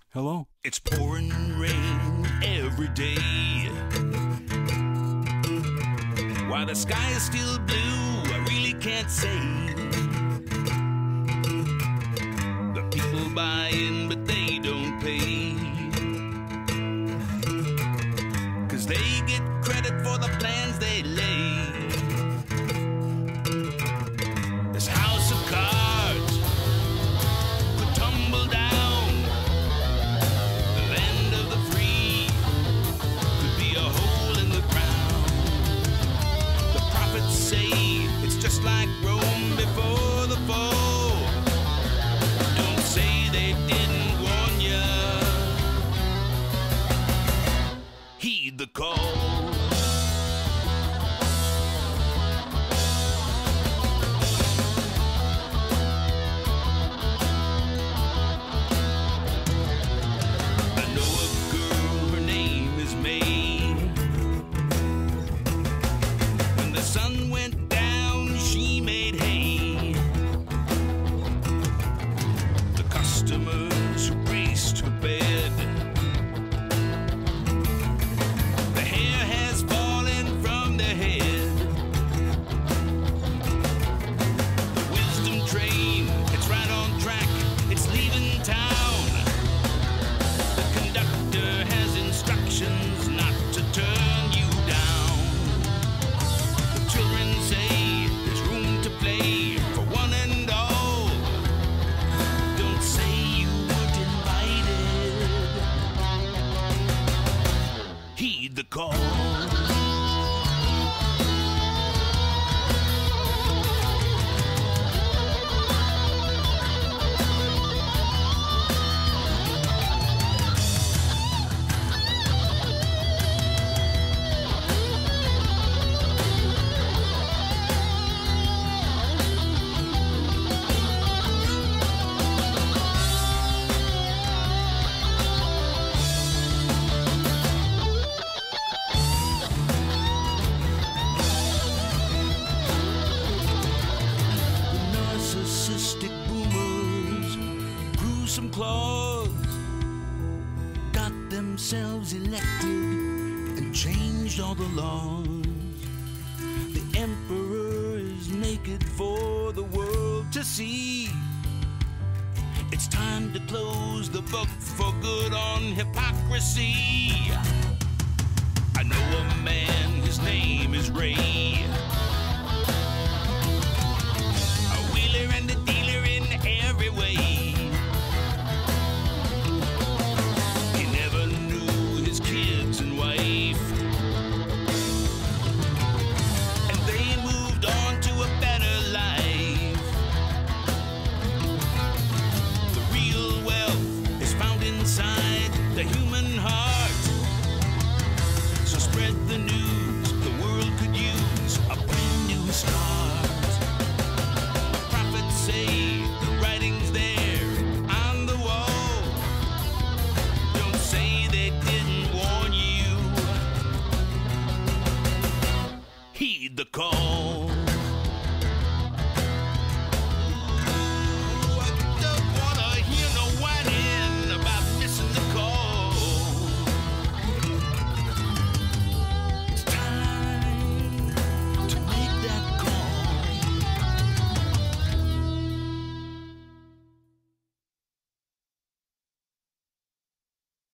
Hello? It's pouring rain every day. Why the sky is still blue, I really can't say. The people buy in, but they don't pay. 'Cause they get credit for the plans they lay. This house of cards could tumble down. The land of the free could be a hole in the ground. The prophets say it's just like Rome before the fall. Don't say they didn't warn ya. Heed the call. Sun went down, she made hay. The customers who raced to bed. The hair has fallen from their head. The wisdom train, it's right on track, it's leaving town. The conductor has instructions not to turn you down. Children say there's room to play for one and all. Don't say you weren't invited. Heed the call. Narcissistic boomers grew some claws, got themselves elected and changed all the laws. The emperor is naked for the world to see. It's time to close the book for good on hypocrisy. I know a man, his name is Ray.